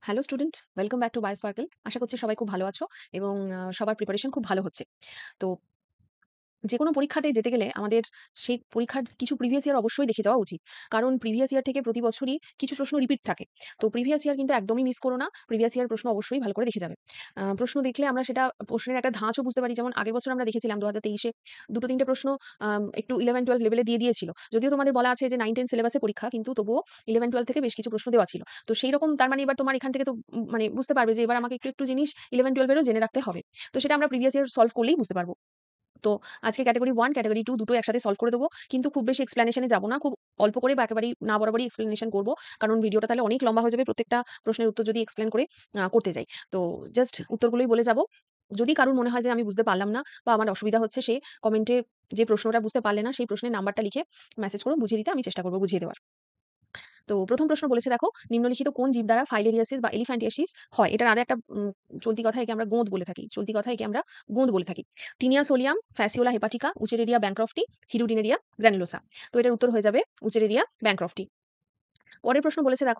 Hello student, welcome back to Biosparkle. আশা করছি সবাই খুব ভালো আছো এবং সবার প্রিপারেশন খুব ভালো হচ্ছে। তো যেকোনো পরীক্ষাতে যেতে গেলে আমাদের সেই পরীক্ষার কিছু প্রিভিয়াস ইয়ার অবশ্যই দেখে যাওয়া উচিত। কারণ প্রিভিয়াস ইয়ার থেকে প্রতি বছরই কিছু প্রশ্ন রিপিট থাকে। তো প্রিভিয়াস ইয়ার কিন্তু একদমই মিস করো না। প্রিভিয়াস ইয়ার প্রশ্ন অবশ্যই ভালো করে দেখে যাবে। প্রশ্ন দেখলে আমরা সেটা প্রশ্নের একটা ধাঁচও বুঝতে পারি। যেমন আগের বছর আমরা দেখেছিলাম ২০২৩ এ ২-৩ টে প্রশ্ন একটু 11-12 লেভেলে দিয়ে দিয়েছিল। যদিও তোমাদের বলা আছে যে 9-10 সিলেবাসে পরীক্ষা, কিন্তু তবুও 11-12 থেকে বেশ কিছু প্রশ্ন দেওয়া ছিল। তো সেইরকম তার মানে এবার তোমার এখান থেকে তো মানে বুঝতে পারবে যে এবার আমাকে একটু জিনিস 11-12 এরও জেনে রাখতে হবে। তো সেটা আমরা প্রিভিয়াস ইয়ার সলভ করলেই বুঝতে পারব। তো আজকে ক্যাটেগরি 1, ক্যাটেগরি 2 দুটোই একসাথে সলভ করে দেব। কিন্তু খুব বেশি এক্সপ্লেনেশন এ যাব না। খুব অল্প করে বা একেবারেই না বরাবরই এক্সপ্লেনেশন করব। কারণ ভিডিওটা তাহলে অনেক লম্বা হয়ে যাবে প্রত্যেকটা প্রশ্নের উত্তর যদি এক্সপ্লেন করে করতে যাই। তো জাস্ট উত্তরগুলোই বলে যাব। যদি কারোর মনে হয় যে আমি বুঝতে পারলাম না বা আমার অসুবিধা হচ্ছে, সে কমেন্টে যে প্রশ্নটা বুঝতে পারলে না সেই প্রশ্নের নাম্বারটা লিখে মেসেজ করো, বুঝিয়ে দিতে আমি চেষ্টা করব বুঝিয়ে দেওয়ার। তো ১ম প্রশ্ন বলেছে দেখো, নিম্নলিখিত কোন জীব দ্বারা ফাইলেরিয়াসিস বা এলিফ্যান্টিয়াসিস হয়? এটার আরেকটা চলতি কথা একে আমরা গোঁদ বলে থাকি। চলতি কথা একে আমরা গোঁদ বলে থাকি। Taenia solium, Fasciola hepatica, Wuchereria bancrofti, Hirudinaria granulosa. তো এটার উত্তর হয়ে যাবে উচেরেরিয়া ব্যাংক্রফটি। পরের প্রশ্ন বলেছে দেখো,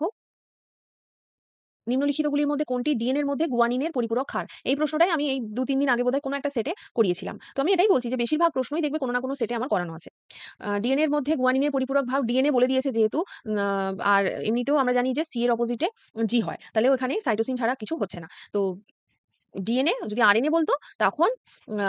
নিম্নলিখিতগুলির মধ্যে কোনটি ডিএনএ এর মধ্যে গুয়ানিনের পরিপূরক ক্ষার? এই প্রশ্নটাই আমি এই ২-৩ দিন আগে বোধহয় কোনো একটা সেটে করিয়েছিলাম। তো আমি এটাই বলছি যে বেশিরভাগ প্রশ্নই দেখবে কোনো না কোনো সেটে আমার করানো আছে। ডিএনএ এর মধ্যে গুয়ানিনের পরিপূরক ভাগ ডিএনএ বলে দিয়েছে যেহেতু, আ আর এমনিতেও আমরা জানি যে সি এর অপোজিটে জি হয়। তাহলে ওখানে সাইটোসিন ছাড়া কিছু হচ্ছে না। তো ডিএনএ যদি আরএনএ বলতো তখন আ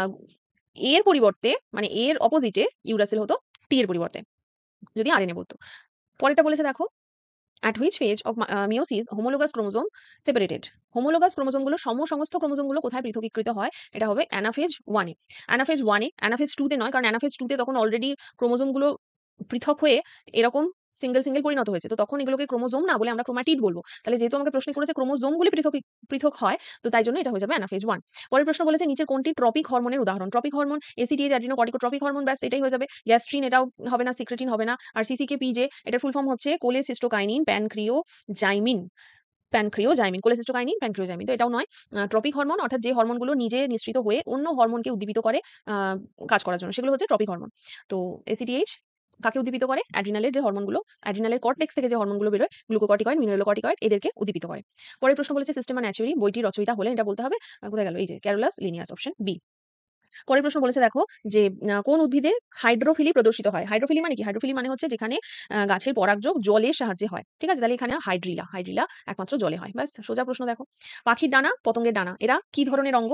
এ এর পরিবর্তে মানে এ এর অপোজিটে ইউরাসিল হতো টি এর পরিবর্তে, যদি আরএনএ বলতো। পরেরটা বলেছে দেখো, at which phase of meiosis homologous chromosome separated? Homologous ক্রোমোজোমগুলো সমস্ত ক্রোমোজোমগুলো কোথায় পৃথকীকৃত হয়? এটা হবে অ্যানাফেজ 1 এ। অ্যানাফেজ 1 এ, অ্যানাফেজ 2 তে নয়। কারণ অ্যানাফেজ 2 তে তখন অলরেডি ক্রোমোজোমগুলো পৃথক হয়ে এরকম সিঙ্গেল পরিণত হয়েছে। তো তখন এগুলোকে ক্রোমোজোম না বলে আমরা ক্রোমাটিড বলব। তাহলে যেহেতু আমাকে প্রশ্নে করেছে ক্রোমোজোমগুলি পৃথক হয়, তো তাই জন্য এটা হয়ে যাবে অ্যানাফেজ 1। পরের প্রশ্ন বলেছে নিচের কোনটি ট্রপিক হরমোনের উদাহরণ? Tropic hormone ACTH, adrenocorticotropic hormone, ব্যাস এটাই হয়ে যাবে। গ্যাস্ট্রিন এটাও হবে না, সিক্রেটিন হবে না। আর সিসিকে-পিজে এটার ফুল ফর্ম হচ্ছে কোলেসিস্টোকাইনিন প্যানক্রিওজাইমিন। Cholecystokinin pancreozymin. তো এটাও নয়। ট্রপিক হরমোন অর্থাৎ যে হরমোনগুলো নিজে নিঃসৃত হয়ে অন্য হরমোনকে উদ্দীপিত করে আ কাজ করার জন্য, সেগুলো হচ্ছে ট্রপিক হরমোন। তো এসিটিএইচ কাকে উদ্দীপিত করে? অ্যাড্রিনালের যে হরমোনগুলো, অ্যাড্রিনালের কর্টেক্স থেকে যে হরমোনগুলো বেরোয়, গ্লুকোকর্টিকয়েড, মিনারেলোকর্টিকয়েড, এদেরকে উদ্দীপিত করে। পরের প্রশ্ন বলেছে সিস্টেমা ন্যাচুরালি বইটির রচয়িতা হলেন, এটা বলতে হবে। কোথায় গেল? এই যে ক্যারোলাস লিনিয়াস, অপশন বি। পরের প্রশ্ন বলেছে দেখো যে কোন উদ্ভিদে হাইড্রোফিলি প্রদর্শিত হয়? হাইড্রোফিলি মানে কি? হাইড্রোফিলি মানে হচ্ছে যেখানে গাছের পরাগযোগ জলের সাহায্যে হয়। ঠিক আছে? তাহলে এখানে হাইড্রিলা একমাত্র জলে হয়। ব্যাস সোজা প্রশ্ন দেখো। পাখির ডানা, পতঙ্গের ডানা এরা কি ধরনের অঙ্গ?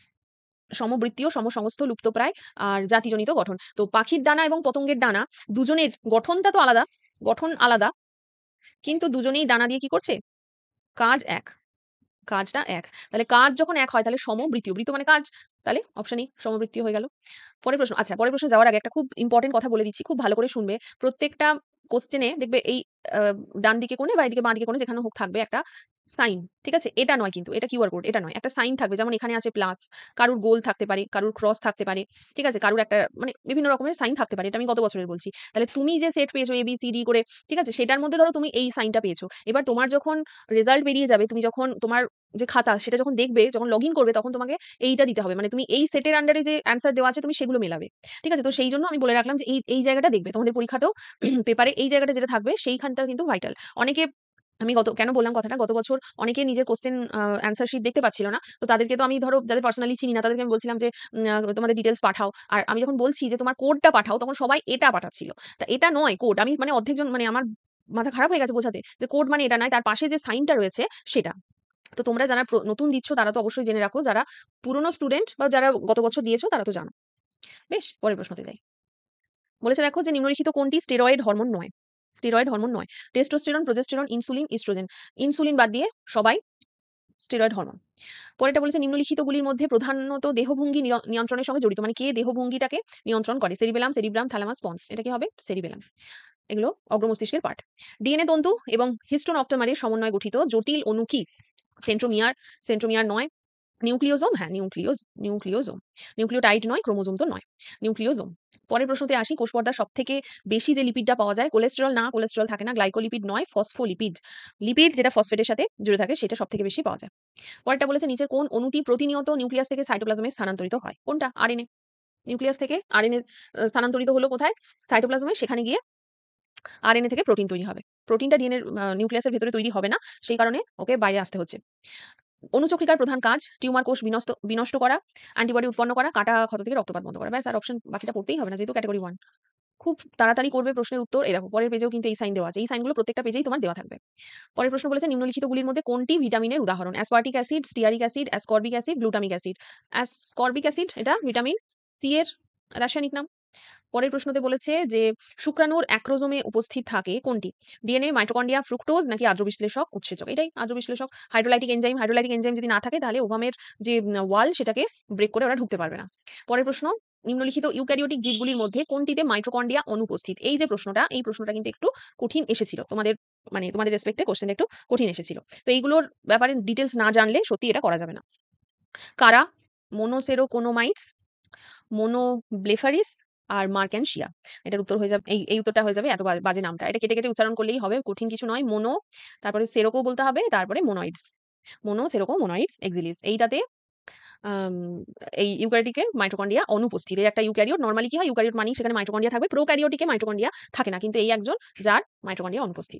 সমবৃত্তীয়, সমসমস্ত, লুপ্তপ্রায় আর জাতিজনিত গঠন। তো পাখির ডানা এবং পতঙ্গের ডানা দুজনের গঠনটা তো আলাদা, গঠন আলাদা, কিন্তু দুজনেই ডানা দিয়ে কি করছে? কাজ এক। কাজটা এক। তাহলে কাজ যখন এক হয় তাহলে সমবৃত্তীয়। বৃত্ত মানে কাজ। তাহলে অপশন এ সমবৃত্তীয় হয়ে গেল। পরের প্রশ্ন, আচ্ছা পরের প্রশ্নে যাওয়ার আগে একটা খুব ইম্পোর্টেন্ট কথা বলে দিচ্ছি। খুব ভালো করে শুনবে। প্রত্যেকটা কোয়েশ্চেনে দেখবে এই আ ডান দিকে কোণে বা এদিকে বাঁ দিকে কোণে যেখানে হোক থাকবে একটা সাইন। ঠিক আছে? এটা নয় কিন্তু, এটা কিউআর কোড, এটা নয়। একটা সাইন থাকবে, যেমন এখানে আছে প্লাস, কারুর গোল থাকতে পারে, কারুর ক্রস থাকতে পারে। ঠিক আছে? কারুর একটা মানে বিভিন্ন রকমের সাইন থাকতে পারে। এটা আমি গত বছরের বলছি। তাহলে তুমি যে সেট পেয়েছো ABCD করে, ঠিক আছে? সেটার মধ্যে ধরো তুমি এই সাইনটা পেয়েছো। এবার তোমার যখন রেজাল্ট বেরিয়ে যাবে, তুমি যখন তোমার যে খাতা সেটা যখন দেখবে, যখন লগইন করবে, তখন তোমাকে এইটা দিতে হবে। মানে তুমি এই সেটের আন্ডারে যে অ্যান্সার দেওয়া আছে তুমি সেগুলো মেলাবে। ঠিক আছে? তো সেইজন্য আমি বলে রাখলাম যে এই জায়গাটা দেখবে। তোমাদের পরীক্ষাতেও পেপারে এই জায়গাটা যেটা থাকবে সেইখানটা কিন্তু ভাইটাল। অনেকে, আমি কেন বললাম কথাটা, গত বছর অনেকে নিজের কোয়েশ্চেন অ্যান্সার শিট দেখতে পাচ্ছিল না। তো তাদেরকে তো আমি ধরো যাদের পার্সোনালি চিনি না তাদেরকে আমি বলছিলাম যে তোমাদের ডিটেইলস পাঠাও। আর আমি যখন বলছি যে তোমার কোডটা পাঠাও তখন সবাই এটা পাঠাচ্ছিল। তা এটা নয় কোড। আমি মানে অর্ধেকজন মানে আমার মাথা খারাপ হয়ে গেছে বোঝাতে যে কোড মানে এটা নয়, তার পাশে যে সাইনটা রয়েছে সেটা। তো তোমরা যারা নতুন দিচ্ছ তারা তো অবশ্যই জেনে রাখো। যারা পুরনো স্টুডেন্ট বা যারা গত বছর দিয়েছো তারা তো জানো। বেশ, পরের প্রশ্নতে যাই। বলেছে দেখো যে নিম্নলিখিত কোনটি স্টেরয়েড হরমোন নয়? স্টেরয়েড হরমোন নয়। Testosterone, progesterone, insulin, oestrogen. Insulin বাদ দিয়ে সবাই স্টেরয়েড হরমোন। পরেরটা বলেছে নিম্নলিখিতগুলির মধ্যে প্রধানত দেহভঙ্গি নিয়ন্ত্রণের সঙ্গে জড়িত। মানে কে দেহভঙ্গিটাকে নিয়ন্ত্রণ করে? Cerebellum, cerebrum, thalamus, pons. এটা কি হবে? সেরিবেলাম। এগুলো অগ্রমস্তিষ্কের পার্ট। ডিএনএ তন্তু এবং হিস্টোন অপ্টোমারের সমন্বয়ে গঠিত জটিল অণু কি? সেন্ট্রোমিয়ার, সেন্ট্রোমিয়ার নয়। নিউক্লিওজোম, হ্যাঁ নিউক্লিওজোম। নিউক্লিওটাইড নয়, ক্রোমোজোম তো নয়। নিউক্লিওজোম। পরের প্রশ্নতে আসি, কোষ পর্দার সবথেকে বেশি যে লিপিডটা পাওয়া যায়, কোলেস্টেরল না, কোলেস্টেরল থাকে না, গ্লাইকোলিপিড নয়, ফসফোলিপিড। লিপিড যেটা ফসফেটের সাথে জুড়ে থাকে সেটা সবথেকে বেশি পাওয়া যায়। পরেরটা বলেছে নিচের কোন অণুটি প্রতিনিয়ত নিউক্লিয়াস থেকে সাইটোপ্লাজমে স্থানান্তরিত হয়? কোনটা? আরএনএ। নিউক্লিয়াস থেকে আরএনএ স্থানান্তরিত হলো কোথায়? সাইটোপ্লাজমে। সেখানে গিয়ে আরএনএ থেকে প্রোটিন তৈরি হবে। প্রোটিনটা ডিএনএর নিউক্লিয়াসের ভেতরে তৈরি হবে না, সেই কারণে ওকে বাইরে আসতে হচ্ছে। অণুচক্রিকার প্রধান কাজ টিউমার কোষ বিনষ্ট করা, অ্যান্টিবডি উৎপন্ন করা, কাটা ক্ষত থেকে রক্তপাত বন্ধ করা। ব্যাস, আর অপশন বাকিটা পড়তেই হবে না, যেহেতু ক্যাটেগরি 1। খুব তাড়াতাড়ি করবে প্রশ্নের উত্তর। এই দেখো পরের পেজেও কিন্তু এই সাইন দেওয়া আছে। এই সাইনগুলো প্রত্যেকটা পেজেই তোমার দেওয়া থাকবে। পরের প্রশ্ন বলেছে নিম্নলিখিতগুলির মধ্যে কোনটি ভিটামিনের উদাহরণ? Aspartic acid, stearic acid, ascorbic acid, glutamic acid. Ascorbic acid এটা ভিটামিন সি এর রাসায়নিক নাম। পরের প্রশ্নতে বলেছে যে শুক্রাণুর অ্যাক্রোজোমে উপস্থিত থাকে কোনটি? ডিএনএ, মাইটোকন্ড্রিয়া, ফ্রুক্টোজ নাকি আদ্র বিশ্লেষক উৎসেচক? এটাই আদ্র বিশ্লেষক। হাইড্রোলাইটিক এনজাইম, হাইড্রোলাইটিক এনজাইম যদি না থাকে তাহলে ওভামের যে ওয়াল সেটাকে ব্রেক করে ওরা ঢুকতে পারবে না। পরের প্রশ্ন, নিম্নলিখিত ইউক্যারিওটিক জীবগুলির মধ্যে কোনটিতে মাইটোকন্ড্রিয়া অনুপস্থিত? এই যে প্রশ্নটা, এই প্রশ্নটা কিন্তু একটু কঠিন এসেছিল তোমাদের, মানে তোমাদের রেসপেক্টে কোশ্চেনটা একটু কঠিন এসেছিল। তো এইগুলোর ব্যাপারে ডিটেলস না জানলে সত্যি এটা করা যাবে না। কারা? মোনোসেরোকোনোমাইটস, মোনোব্লেফারিস আর মার্কেনশিয়া। এটার উত্তর হয়ে যাবে এই উত্তরটা হয়ে যাবে এত বাজে নামটা। এটা কেটে কেটে উচ্চারণ করলেই হবে, কঠিন কিছু নয়। মোনো, তারপরে সেরোকো বলতে হবে, তারপরে মোনয়েডস। মোনো, সেরোকো, মোনয়েডস, এক্সিলিস। এইটাতে আম এই ইউক্যারিওটিকে মাইটোকন্ড্রিয়া অনুপস্থিত। এর একটা ইউক্যারিওট, নরমালি কি হয় ইউক্যারিওট মানেই সেখানে মাইটোকন্ড্রিয়া থাকবে। প্রোক্যারিওটিকে মাইটোকন্ড্রিয়া থাকে না, কিন্তু এই একজন যার মাইটোকন্ড্রিয়া অনুপস্থিত।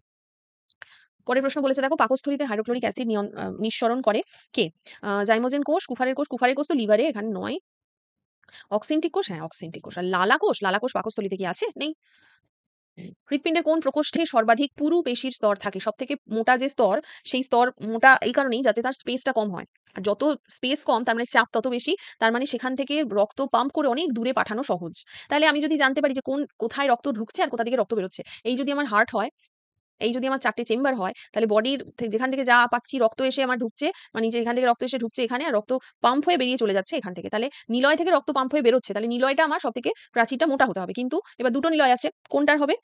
পরের প্রশ্ন বলেছে দেখো পাকস্থলীতে হাইড্রোক্লোরিক অ্যাসিড নিঃসরণ করে কে? জাইমোজেন কোষ, কুফারের কোষ, কুফারের কোষ তো লিভারে, এখানে নয়। অক্সিনটিক কোষ, হ্যাঁ অক্সিনটিক কোষ। আর লালা কোষ, লালা কোষ পাকস্থলীতে কি আছে? নেই। হৃৎপিণ্ডের কোন প্রকোষ্ঠে সর্বাধিক পুরু পেশির স্তর থাকে? সবথেকে মোটা যে স্তর, সেই স্তর মোটা এই কারণেই যাতে তার স্পেসটা কম হয়। আর যত স্পেস কম তার মানে চাপ তত বেশি। তার মানে সেখান থেকে রক্ত পাম্প করে অনেক দূরে পাঠানো সহজ। তাহলে আমি যদি জানতে পারি যে কোথায় রক্ত ঢুকছে আর কোথা থেকে রক্ত বেরোচ্ছে। এই যদি আমার হার্ট হয়, এই যদি আমার 4টে চেম্বার হয়, তাহলে বডির যেখান থেকে যা পাচ্ছি রক্ত এসে আমার ঢুকছে, মানে যে এখান থেকে রক্ত এসে ঢুকছে এখানে, আর রক্ত পাম্প হয়ে বেরিয়ে চলে যাচ্ছে এখান থেকে। তাহলে নিলয় থেকে রক্ত পাম্প হয়ে বেরোচ্ছে। তাহলে নিলয়টা আমার সবথেকে প্রাচীরটা মোটা হতে হবে। কিন্তু এবার দুটো নিলয় আছে, কোনটার হবে?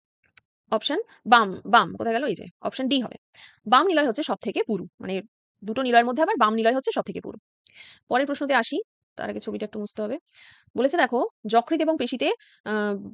অপশন বাম, বাম কোথায় গেল? এই যে অপশন ডি হবে। বাম নিলয় হচ্ছে সবথেকে পুরু। মানে দুটো নিলয়ের মধ্যে আবার বাম নিলয় হচ্ছে সবথেকে পুরু। পরের প্রশ্নতে আসি। তার আগে ছবিটা একটু মুছতে হবে। বলেছে দেখো যকৃৎ এবং পেশিতে আ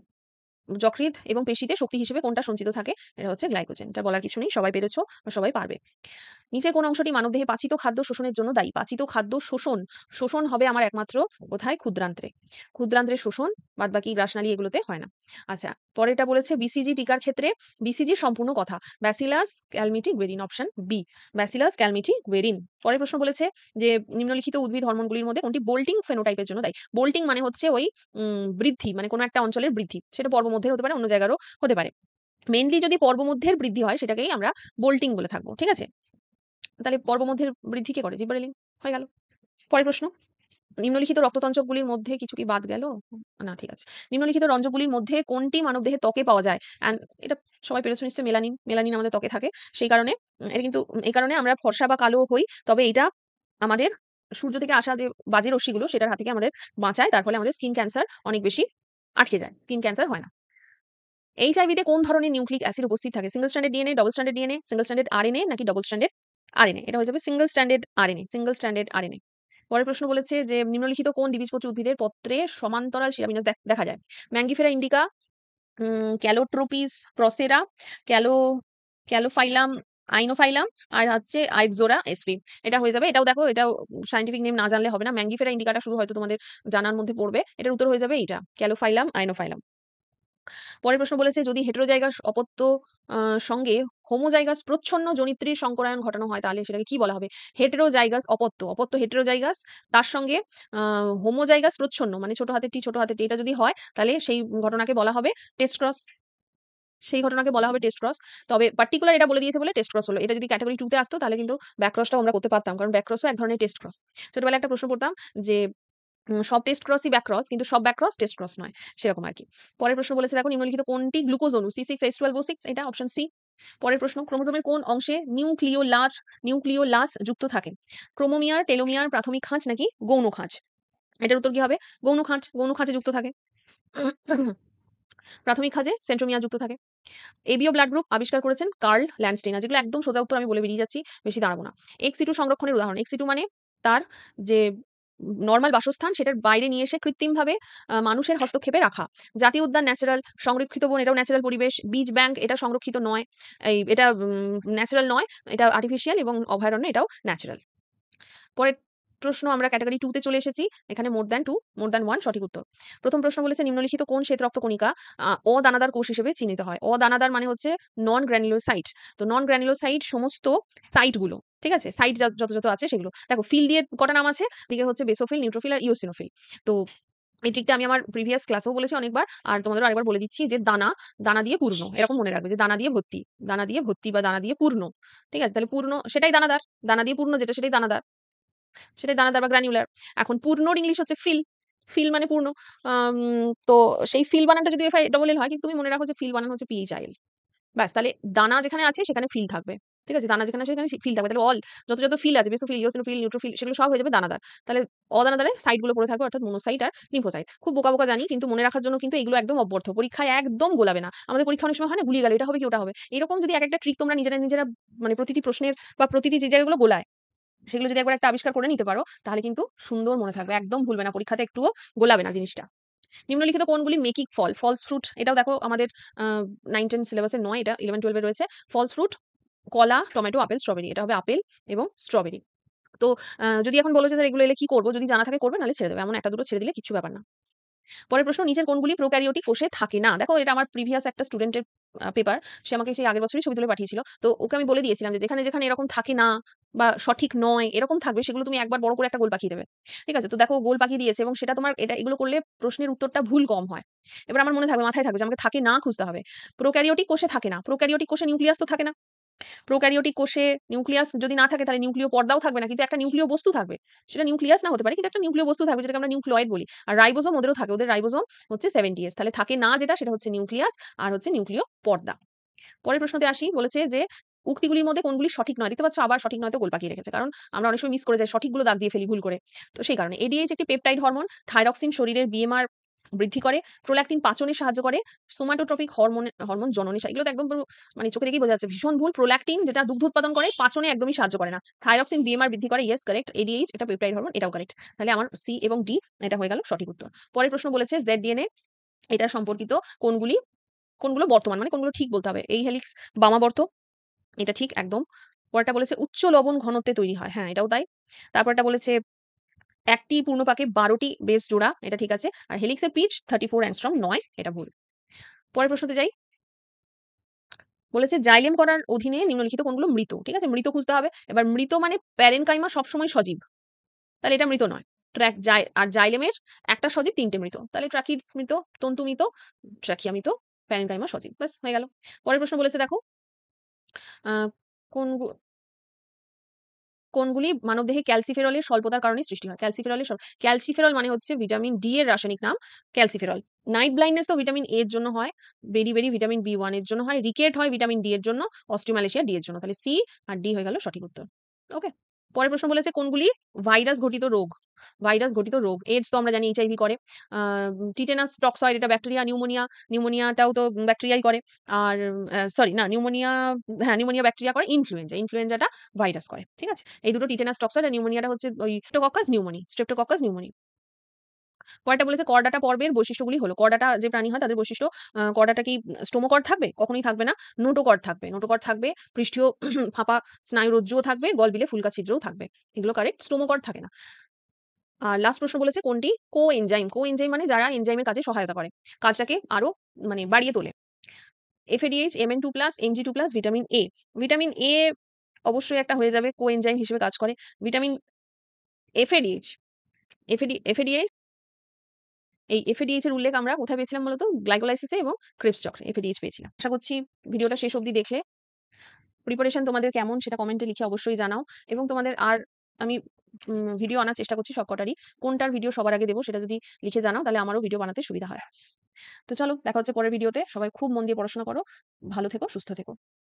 যকৃৎ এবং পেশিতে শক্তি হিসেবে কোনটা সঞ্চিত থাকে? এটা হচ্ছে গ্লাইকোজেন। এটা বলার কিছু নেই। সবাই পেরেছো বা সবাই পারবে। নিচের কোন অংশটি মানবদেহে পাচিত খাদ্য শোষণের জন্য দায়ী? পাচিত খাদ্য শোষণ, শোষণ হবে আমার একমাত্র কোথায়? ক্ষুদ্রান্ত্রে। ক্ষুদ্রান্ত্রের শোষণ, বাদবাকি গ্রাসনালী এগুলোতে হয় না। আচ্ছা, পরেরটা বলেছে বিসিজি টিকার ক্ষেত্রে বিসিজির সম্পূর্ণ কথা। Bacillus Calmette Guerin, option B. Bacillus Calmette Guerin. পরের প্রশ্ন বলেছে যে নিম্নলিখিত উদ্ভিদ হরমোনগুলির মধ্যে কোনটি বোল্টিং ফেনোটাইপের জন্য দায়ী? বোল্টিং মানে হচ্ছে ওই বৃদ্ধি, মানে কোনো একটা অঞ্চলের বৃদ্ধি। সেটা পর্বমধ্যের হতে পারে, অন্য জায়গারও হতে পারে। মেইনলি যদি পর্বমধ্যের বৃদ্ধি হয় সেটাকেই আমরা বোল্টিং বলে থাকবো। ঠিক আছে? তাহলে পর্বমধ্যের বৃদ্ধি কে করে? জিব্বারেলিন। হয়ে গেল। পরের প্রশ্ন। নিম্নলিখিত রক্ততঞ্চকগুলির মধ্যে কিছু কি বাদ গেল? না, ঠিক আছে। নিম্নলিখিত রঞ্জকগুলির মধ্যে কোনটি মানবদেহে ত্বকে পাওয়া যায়? এটা সবাই পেরেছো নিশ্চয়ই, মেলানিন। মেলানিন আমাদের ত্বকে থাকে। সেই কারণে এটা কিন্তু এই কারণে আমরা ফর্সা বা কালো হই। তবে এইটা আমাদের সূর্য থেকে আসা যে বাজে রশ্মিগুলো সেটার হাত থেকে আমাদের বাঁচায়। তার ফলে আমাদের স্কিন ক্যান্সার অনেক বেশি আটকে যায়। স্কিন ক্যান্সার হয় না। এইচআইভি তে কোন ধরনের নিউক্লিক অ্যাসিড উপস্থিত থাকে? Single stranded DNA, double stranded DNA, single stranded RNA নাকি ডবল স্ট্র্যান্ডেড আরএনএ? এটা হয়ে যাবে single stranded RNA, single stranded RNA. পরের প্রশ্ন বলেছে যে নিম্নলিখিত কোন দ্বিবীজপত্রী উদ্ভিদের পত্রে সমান্তরাল শিরাবিন্যাস দেখা যায়? ম্যাঙ্গিফেরা ইন্ডিকা, ক্যালোট্রোপিস প্রসেরা, ক্যালো ক্যালোফাইলাম আইনোফাইলাম, আর হচ্ছে আইপজোরা এসপি। এটা হয়ে যাবে। এটাও দেখো, এটাও সায়েন্টিফিক নেম না জানলে হবে না। ম্যাঙ্গিফেরা ইন্ডিকাটা শুধু হয়তো তোমাদের জানার মধ্যে পড়বে। এটার উত্তর হয়ে যাবে এইটা, ক্যালোফাইলাম আইনোফাইলাম। পরের প্রশ্ন বলেছে যদি হেটেরোজাইগাস অপত্য আ সঙ্গে হোমোজাইগাস প্রচ্ছন্ন জনিত্রীর সংকরায়ন ঘটানো হয় তাহলে সেটাকে কি বলা হবে? হেটেরোজাইগাস অপত্য, অপত্য হেটেরোজাইগাস, তার সঙ্গে আ হোমোজাইগাস প্রচ্ছন্ন মানে ছোট হাতের টি, ছোট হাতের টি, এটা যদি হয় তাহলে সেই ঘটনাকে বলা হবে টেস্ট ক্রস। সেই ঘটনাকে বলা হবে টেস্ট ক্রস। তবে পার্টিকুলার এটা বলে দিয়েছে বলে টেস্ট ক্রস হলো। এটা যদি ক্যাটেগরি 2 তে আসতো তাহলে কিন্তু ব্যাক ক্রসটাও আমরা করতে পারতাম। কারণ ব্যাক ক্রসও এক ধরনের টেস্ট ক্রস। ছোটবেলায় একটা প্রশ্ন পড়তাম যে সব টেস্ট ক্রসই ব্যাক ক্রস, কিন্তু সব ব্যাক ক্রস টেস্ট ক্রস নয়। সেরকম আরকি। পরের প্রশ্ন বলেছে দেখো নিম্নলিখিত কোনটি গ্লুকোজ অণু? C6H12O6, এটা অপশন সি। পরের প্রশ্ন ক্রোমোজোমের কোন অংশে নিউক্লিওলাস যুক্ত থাকে? ক্রোমোমিয়ার, টেলোমিয়ার, প্রাথমিক খাঁজ নাকি গৌণ খাঁজ? এটার উত্তর কি হবে? গৌণ খাঁজ। গৌণ খাঁজে যুক্ত থাকে। প্রাথমিক খাঁজে সেন্ট্রোমিয়ার যুক্ত থাকে। এবিও ব্লাড গ্রুপ আবিষ্কার করেছেন কার্ল ল্যান্ডস্টেইনার। যেগুলো একদম সোজা উত্তর আমি বলে বেরিয়ে যাচ্ছি, বেশি দাঁড়াবো না। এক্স সিটু সংরক্ষণের উদাহরণ। এক্স সিটু মানে তার যে নরমাল বাসস্থান সেটার বাইরে নিয়ে এসে কৃত্রিমভাবে মানুষের হস্তক্ষেপে রাখা। জাতীয় উদ্যান ন্যাচারাল, সংরক্ষিত বন এটাও ন্যাচারাল পরিবেশ, বীজ ব্যাংক এটা সংরক্ষিত নয়, এটা ন্যাচারাল নয়, এটা আর্টিফিশিয়াল, এবং অভয়ারণ্য এটাও ন্যাচারাল। পরের প্রশ্ন আমরা ক্যাটাগরি 2 তে চলে এসেছি। এখানে মোর দ্যান 2, মোর দ্যান 1 সঠিক উত্তর। প্রথম প্রশ্ন বলেছে নিম্নলিখিত কোন শ্বেত কণিকা অদানাদার কোষ হিসেবে চিহ্নিত হয়? অদানাদার মানে হচ্ছে নন গ্র্যানুলোসাইট। তো নন গ্র্যানুলোসাইট সমস্ত সাইট গুলো, ঠিক আছে? সাইট যত আছে সেগুলো। দেখো ফিল দিয়ে কটা নাম আছে? এদিকে হচ্ছে বেসোফিল, নিউট্রোফিল আর ইওসিনোফিল। তো এই ট্রিকটা আমি আমার প্রিভিয়াস ক্লাসেও বলেছি অনেকবার। আর তোমাদেরও আরেকবার বলে দিচ্ছি যে দানা দিয়ে পূর্ণ। এরকম মনে রাখবে যে দানা দিয়ে ভর্তি। দানা দিয়ে ভর্তি বা দানা দিয়ে পূর্ণ। ঠিক আছে? তাহলে পূর্ণ সেটাই দানাদার। দানা দিয়ে পূর্ণ যেটা সেটাই দানাদার। সেটাই দানাদার বা গ্রানুলার। এখন পূর্ণর ইংলিশ হচ্ছে ফিল। ফিল মানে পূর্ণ। আম তো সেই ফিল বানানটা যদি FILL হয়, কিন্তু তুমি মনে রাখো যে ফিল বানান হচ্ছে PHIL। ব্যাস তাহলে দানা যেখানে আছে সেখানে ফিল থাকবে। ঠিক আছে? দানা যেখানে আছে সেখানে ফিল থাকবে। তাহলে যত ফিল আছে বেসোফিল, ইওসিনোফিল, নিউট্রোফিল সেগুলো সব হয়ে যাবে দানাদার। তাহলে অদানাদারে সাইড গুলো পড়ে থাকবে অর্থাৎ মনোসাইট আর লিম্ফোসাইট। খুব বোকা জানি কিন্তু মনে রাখার জন্য কিন্তু এগুলো একদম অব্যর্থ। পরীক্ষায় একদম গোলাবে না। আমাদের পরীক্ষা অনেক সময় হয় না গুলিয়ে গেল এটা হবে কি ওটা হবে। এরকম যদি একেকটা ট্রিক তোমরা নিজেরা মানে প্রতিটি প্রশ্নের বা প্রতিটি যে জায়গাগুলো গোলায় সেগুলো যদি একবার একটা আবিষ্কার করে নিতে পারো তাহলে কিন্তু সুন্দর মনে থাকবে। একদম ভুলবে না। পরীক্ষাতে একটুও গোলাবে না জিনিসটা। নিম্নলিখিত কোনগুলি মেকিং ফল? ফলস ফ্রুট এটাও দেখো আমাদের 9-10 সিলেবাসে নয়, এটা 11-12 এ রয়েছে। ফলস ফ্রুট কলা, টমেটো, আপেল, স্ট্রবেরি। এটা হবে আপেল এবং স্ট্রবেরি। তো যদি এখন বলো যে স্যার এগুলো এলে কি করব? যদি জানা থাকে করবে নাহলে ছেড়ে দেবে। এমন ১ টা ২ টো ছেড়ে দিলে কিচ্ছু ব্যাপার না। পরের প্রশ্ন নিচের কোনগুলি প্রোক্যারিওটিক কোষে থাকে না? দেখো এটা আমার প্রিভিয়াস একটা স্টুডেন্টের পেপার। সে আমাকে সেই আগের বছরই ছবি তুলে পাঠিয়েছিল। তো ওকে আমি বলে দিয়েছিলাম যে যেখানে এরকম থাকে না বা সঠিক নয় এরকম থাকবে সেগুলো তুমি একবার বড় করে একটা গোল পাকিয়ে দেবে। ঠিক আছে? তো দেখো গোল পাকিয়ে দিয়েছে এবং সেটা তোমার এগুলো করলে প্রশ্নের উত্তরটা ভুল কম হয়। এবার আমার মাথায় থাকবে যে আমাকে থাকে না খুঁজতে হবে। প্রোক্যারিওটিক কোষে থাকে না। প্রোক্যারিওটিক কোষে নিউক্লিয়াস তো থাকে না। প্রোক্যারিওটিক কোষে নিউক্লিয়াস যদি না থাকে তাহলে নিউক্লিয় পর্দাও থাকবে না। কিন্তু একটা নিউক্লিয় বস্তু থাকবে। সেটা নিউক্লিয়াস না হতে পারে কিন্তু একটা নিউক্লিয় বস্তু থাকবে যেটাকে আমরা নিউক্লিয়েড বলি। আর রাইবোসোম ওদেরও থাকে। ওদের রাইবোসোম হচ্ছে 70S। তাহলে থাকে না যেটা সেটা হচ্ছে নিউক্লিয়াস আর হচ্ছে নিউক্লিয় পর্দা। পরের প্রশ্নতে আসি বলেছে যে উক্তিগুলির মধ্যে কোনগুলি সঠিক নয়? দেখতে পাচ্ছ আবার সঠিক নয়তে গোল পাকিয়ে রেখেছে। কারণ আমরা অনেক সময় মিস করে যাই সঠিকগুলো দাগ দিয়ে ফেলি ভুল করে। তো সেই কারণে ADH একটি পেপটাইড হরমোন, থাইরক্সিন শরীরের BMR বৃদ্ধি করে, প্রোল্যাক্টিন পাচনে সাহায্য করে, সোমাটোট্রপিক হরমোন জননে এগুলো তো একদম পুরো মানে চোখে দেখেই বোঝা যাচ্ছে ভীষণ ভুল। প্রোল্যাক্টিন যেটা দুগ্ধ উৎপাদন করে পাচনে একদমই সাহায্য করে না। থাইরক্সিন BMR বৃদ্ধি করে, ইয়েস কারেক্ট। ADH এটা পেপটাইড হরমোন এটাও কারেক্ট। তাহলে আমার C এবং D এটা হয়ে গেল সঠিক উত্তর। পরের প্রশ্ন বলেছে ZDNA এটা সম্পর্কিত কোনগুলো বর্তমান মানে কোনগুলো ঠিক বলতে হবে। এই হেলিক্স বামাবর্ত এটা ঠিক একদম। পরেরটা বলেছে উচ্চ লবণ ঘনত্বে তৈরি হয়। হ্যাঁ, এটাও তাই। তারপরটা বলেছে একটি পূর্ণপাকে ১২ টি বেস জোড়া। এটা ঠিক আছে। আর হেলিক্সের পিচ 34 অ্যাংস্ট্রম নয়। এটা ভুল। পরের প্রশ্নতে যাই। বলেছে জাইলেম কণার অধীনে নিম্নলিখিত কোনগুলো মৃত। ঠিক আছে? মৃত খুঁজতে হবে। এবার মৃত মানে প্যারেনকাইমা সবসময় সজীব। তাহলে এটা মৃত নয়। আর জাইলেমের একটা সজীব ৩ টে মৃত। তাহলে ট্রাকিডস মৃত, তন্তু মৃত, ট্রাকিয়া মৃত, প্যারেনকাইমা সজীব। ব্যাস হয়ে গেল। পরের প্রশ্ন বলেছে দেখো আ কোন কোনগুলি মানবদেহে ক্যালসিফেরলের স্বল্পতার কারণে সৃষ্টি হয়? ক্যালসিফেরল মানে হচ্ছে ভিটামিন ডি এর রাসায়নিক নাম ক্যালসিফেরল। নাইট ব্লাইন্ডনেস তো ভিটামিন এ এর জন্য হয়, বেরি ভিটামিন B1 এর জন্য হয়, রিকেট হয় ভিটামিন ডি এর জন্য, অস্টিওমালেশিয়া ডি এর জন্য। তাহলে সি আর ডি হয়ে গেল সঠিক উত্তর। ওকে? পরের প্রশ্ন বলেছে কোনগুলি ভাইরাস ঘটিত রোগ? এইডস তো আমরা জানি এইচআইভি করে। আ টিটেনাস টক্সয়েড এটা ব্যাকটেরিয়া, নিউমোনিয়াটাও তো ব্যাকটেরিয়াই করে। আর সরি না নিউমোনিয়া ব্যাকটেরিয়া করে, ইনফ্লুয়েঞ্জাটা ভাইরাস করে। ঠিক আছে? এই দুটো টিটেনাস টক্সয়েড আর নিউমোনিয়াটা হচ্ছে ওই স্ট্রেপ্টোকক্কাস নিউমোনি। পরেরটা বলেছে করডাটা পর্বের বৈশিষ্ট্যগুলি হলো। করডাটা যে প্রাণী হয় তাদের বৈশিষ্ট্য করডাটা কি স্টোমোকড থাকবে? কখনোই থাকবে না। নোটোকড থাকবে, পৃষ্ঠীয় ফাঁপা স্নায়ুরজ্জুও থাকবে, গলবিলে ফুলকা ছিদ্রও থাকবে। এগুলো কারেক্ট। স্টোমোকড থাকে না। আর লাস্ট প্রশ্ন বলেছে কোনটি কোএনজাইম মানে যারা এনজাইমের কাজে সহায়তা করে। কাজটাকে আরো মানে বাড়িয়ে তোলে। FADH, Mn2+, Mg2+, vitamin A। Vitamin A অবশ্যই একটা হয়ে যাবে কোএনজাইম হিসেবে কাজ করে। ভিটামিন FADH, FADH এই FADH এর উল্লেখ আমরা কোথায় পেয়েছিলাম বলতো? গ্লাইকোলাইসিসে এবং ক্রেবস চক্রে FADH পেয়েছিলাম। আশা করছি ভিডিওটা শেষ অবধি দেখলে। প্রিপারেশন তোমাদের কেমন সেটা কমেন্টে লিখে অবশ্যই জানাও এবং তোমাদের আর আমি ভিডিও আনার চেষ্টা করছি সবকটারই। কোনটার ভিডিও সবার আগে দেব সেটা যদি লিখে জানাও তাহলে আমারও ভিডিও বানাতে সুবিধা হয়। তো চলো দেখা হচ্ছে পরের ভিডিওতে। সবাই খুব মন দিয়ে পড়াশোনা করো। ভালো থেকো, সুস্থ থেকো।